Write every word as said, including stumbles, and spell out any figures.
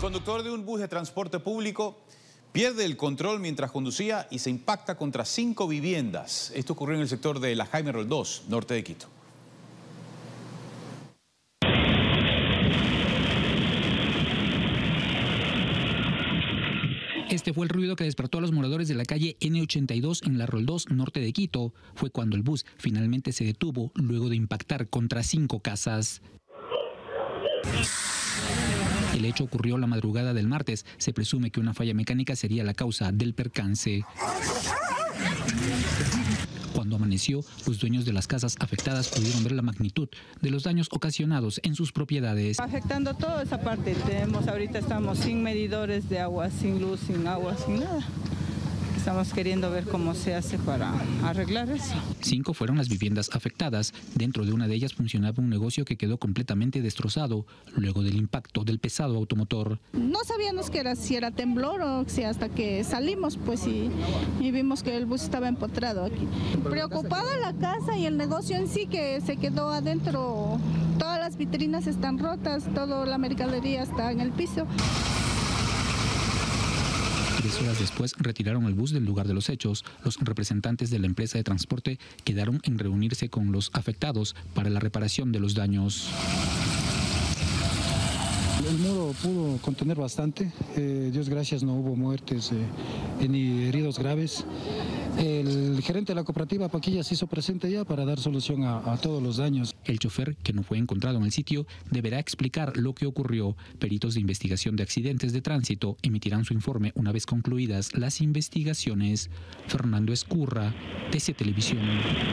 conductor de un bus de transporte público pierde el control mientras conducía y se impacta contra cinco viviendas. Esto ocurrió en el sector de la Jaime Roldós, norte de Quito. Este fue el ruido que despertó a los moradores de la calle ene ochenta y dos en la Roldós, norte de Quito. Fue cuando el bus finalmente se detuvo luego de impactar contra cinco casas. El hecho ocurrió la madrugada del martes. Se presume que una falla mecánica sería la causa del percance. Cuando amaneció, los dueños de las casas afectadas pudieron ver la magnitud de los daños ocasionados en sus propiedades. Afectando toda esa parte. Tenemos, ahorita estamos sin medidores de agua, sin luz, sin agua, sin nada. Estamos queriendo ver cómo se hace para arreglar eso. Cinco fueron las viviendas afectadas. Dentro de una de ellas funcionaba un negocio que quedó completamente destrozado luego del impacto del pesado automotor. No sabíamos que era, si era temblor o si hasta que salimos pues y, y vimos que el bus estaba empotrado aquí. Preocupada la casa y el negocio en sí que se quedó adentro. Todas las vitrinas están rotas, toda la mercadería está en el piso. Tres horas después retiraron el bus del lugar de los hechos. Los representantes de la empresa de transporte quedaron en reunirse con los afectados para la reparación de los daños. El muro pudo contener bastante. Eh, Dios gracias no hubo muertes eh, ni heridos graves. El gerente de la cooperativa Paquilla se hizo presente ya para dar solución a, a todos los daños. El chofer, que no fue encontrado en el sitio, deberá explicar lo que ocurrió. Peritos de investigación de accidentes de tránsito emitirán su informe una vez concluidas las investigaciones. Fernando Escurra, T C Televisión.